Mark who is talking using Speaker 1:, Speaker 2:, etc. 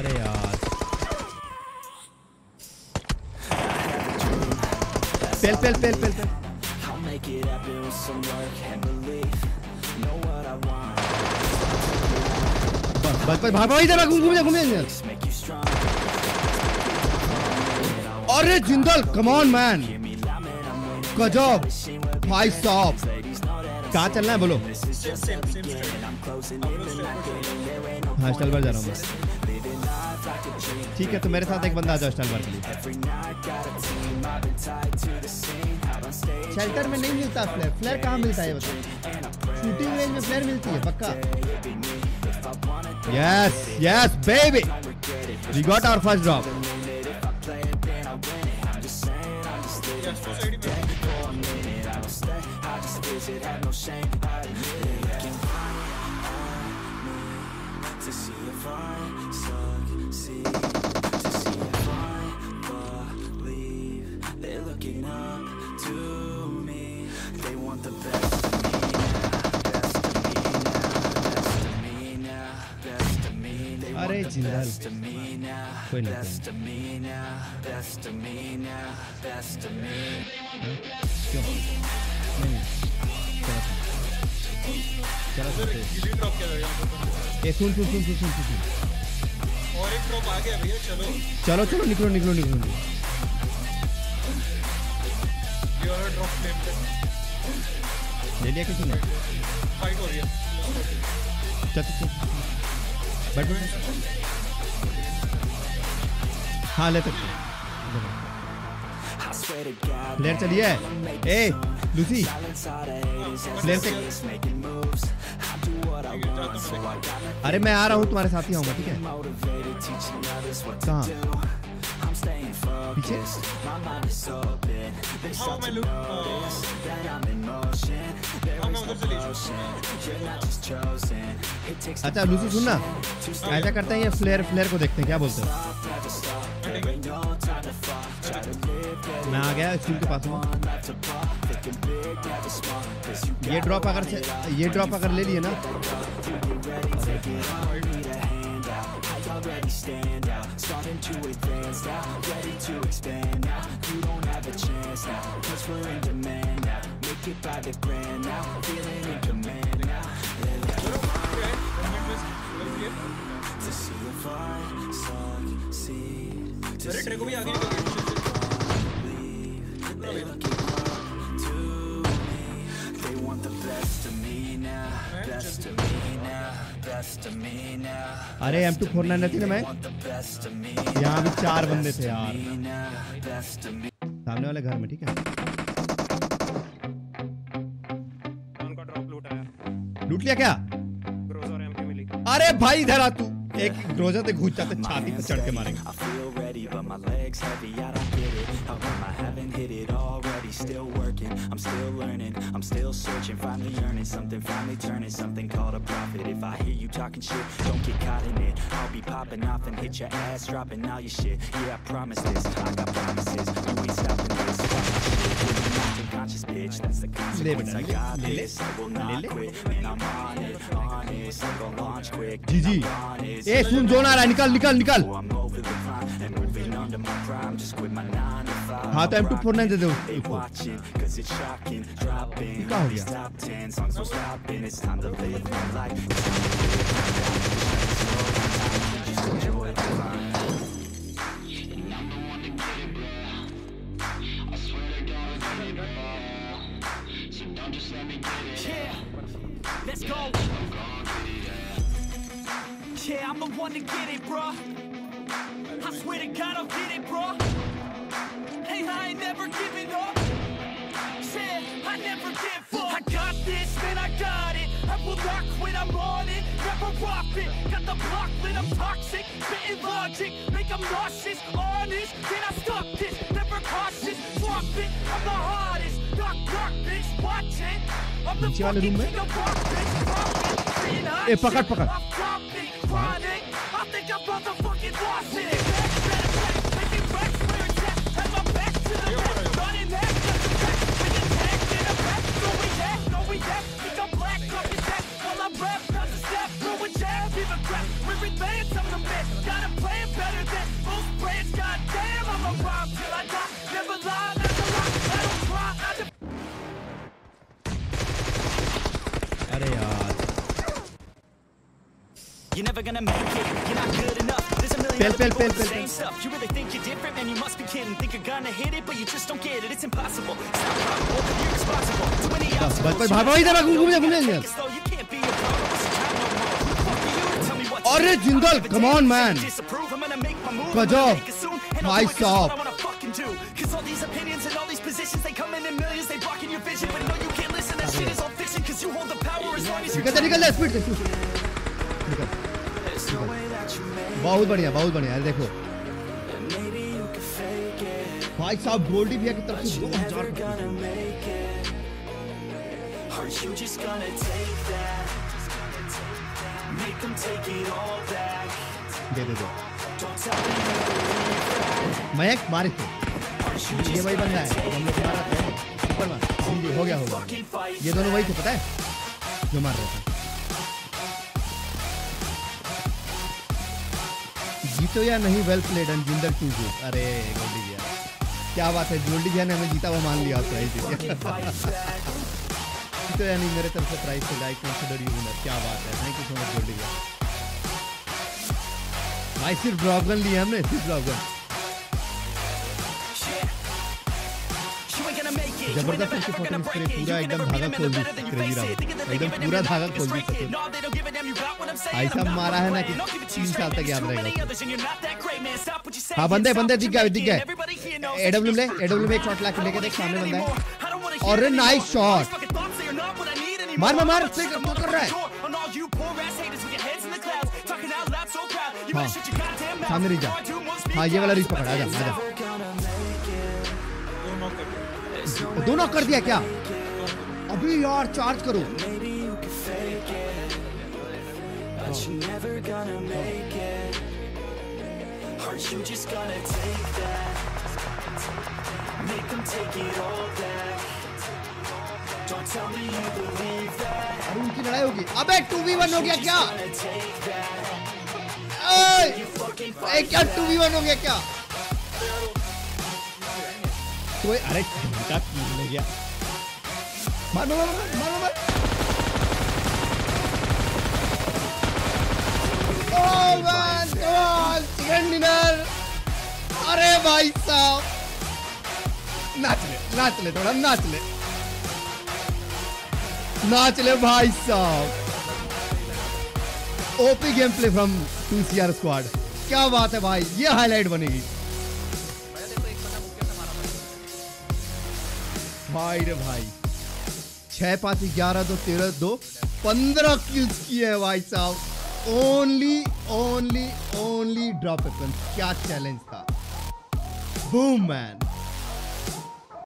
Speaker 1: अबे यार पेल बस भागो इधर घूम जा अरे जिंदल कम ऑन मैन गजब भाई साहब कहाँ चलना है बोलो हॉस्टल पर जा रहा हूँ ठीक है तो मेरे साथ एक बंदा आ जाओ हॉस्टल पर के लिए शेल्टर में नहीं मिलता फ्लेयर कहाँ मिलता है बताओ शूटिंग रेंज में फ्लेयर मिलती है पक्का yes baby we got our first drop
Speaker 2: to see if I succeed, to see if I believe they're looking up to me. They want the best of me now, best of me now, best of me now, best of me. They want the best of me now, best of me now, best of me now, best of me.
Speaker 1: ए सुन और एक
Speaker 3: drop आ गया भैया
Speaker 1: चलो निकलो
Speaker 3: ये वाला drop
Speaker 1: ले लिया किसी ने
Speaker 3: फाइट हो रही है
Speaker 1: चल बैठ हाँ ले तक फ्लेयर चलिए ए लूसी फ्लेयर से अरे मैं आ रहा हूँ तुम्हारे साथ ही आऊंगा ठीक है कहाँ पीछे अच्छा लूसी सुनना ऐसा करते हैं ये फ्लेयर को देखते हैं क्या बोलते हैं मैं आ गया स्कूल के पास हूँ ये ड्रॉप अगर ले लिए ना
Speaker 3: अरे ट्रेको भी आगे
Speaker 1: अरे M249 थी ना मैं यहाँ भी 4 बंदे थे यार सामने वाले घर में ठीक है
Speaker 3: उनका ड्रॉप
Speaker 1: लूट लिया क्या
Speaker 3: ग्रोजा और एमपी मिली
Speaker 1: अरे भाई इधर आ तू एक ग्रोजा ते घुस जाते छाती पे चढ़ के मारेंगे
Speaker 2: Still working, I'm still learning, I'm still searching, finally earning something, finally turning something called a profit. If I hear you talking shit, don't get caught in it. I'll be popping off and hit your ass, dropping all your shit. Yeah, I promise this, I got promises, you ain't stopping this. Conscious bitch, that's the consequence. I got this, I will not quit, and I'm on it, honest. I'm gonna launch quick,
Speaker 1: जी ए सुन zone आ रहा है निकल
Speaker 2: I'm over the climb and moving under my prime. Just quit my 9 to 5.
Speaker 1: हाँ तो M249 दे दो
Speaker 2: Watching, cause it's shocking, dropping these top 10 songs, no stopping. It's time to live my life. Just enjoy the climb.
Speaker 4: Yeah, let's go. Yeah, I'm the one to get it, bruh. I swear to God I'll get it, bruh. Hey, I ain't never giving up. Yeah, I never give up. I got this, man, I got it. I will not quit, I'm on it. Never rock it. Got the block lit, I'm toxic. Spitting logic, make them nauseous. Honest, then I stop this. Never cautious, drop it. I'm the hardest. Knock, bitch, watch it. I'm the fucking king of rock, bitch.
Speaker 1: ए पकड़
Speaker 4: I think I'm motherfucking lost it. Making racks where it's at. Have my back to the back. Running that, we attack in the back. No we act. Think I'm black, up his ass. While I rap, not a step. Throw a jab, give a crap. We're advanced, I'm the best. Got a plan
Speaker 2: You're never gonna make it. You're not good enough. There's a million other people with the same stuff. You really think you're different, man? You must be kidding. Think you're gonna hit it, but you just don't get it. It's impossible. It's not probable. You're responsible. Too many obstacles. You can't be a pro.
Speaker 1: अरे Jindal, come on man. गजब, भाई साहब. निकल speed से. बहुत बढ़िया यार. देखो भाई साहब, गोल्डी भैया की तरफ से 2000 दे. मयंक मारे थे ये वही बंदा है हम लोग मारा था ऊपर मार. हो गया ये दोनों वही थे, पता है, जो मार रहे थे. जीतो या नहीं, well played and Jindal too good. अरे गोल्डी भैया क्या बात है, गोल्डी भैया ने हमें जीता हुआ मान लिया. प्राइज जीतो या नहीं, मेरे तरफ से प्राइज से आई कंसीडर यू विनर. क्या बात है, thank you so much Goldy भैया. भाई सिर्फ ड्रॉप गन लिया हमने, सिर्फ ड्रॉप गन. जबरदस्त इसके फोटो स्प्रे पूरा एकदम धागा खोल दी. क्रेजी रहा एकदम पूरा धागा खोल दी. ऐसा मारा है ना कि 3 साल तक याद रहेगा. हाँ बंदे दिख गए. एडब्ल्यू में एक शॉट ला के लेके देख, सामने बंदा है. और नाइस शॉट. मार कर रहा है. हाँ सामने रीच जा. हाँ ये वाला रीच पकड़ा. आजा. दो नॉक कर दिया क्या अभी यार, चार्ज करो. अरे उनकी लड़ाई होगी. अबे 2v1 हो गया क्या? क्या 2v1 हो गया क्या? कोई अरे घंटा ले गया. मार. Oh man, chicken dinner. अरे भाई साहब, नाच ले थोड़ा, नाच ले भाई साहब. OP game play from 2CR squad. क्या बात है भाई, ये हाईलाइट बनेगी. भाई रे भाई, 6-5-11 13 2 15 किल्स किए हैं भाई साहब. Only drop weapon. क्या चैलेंज था. Boom man.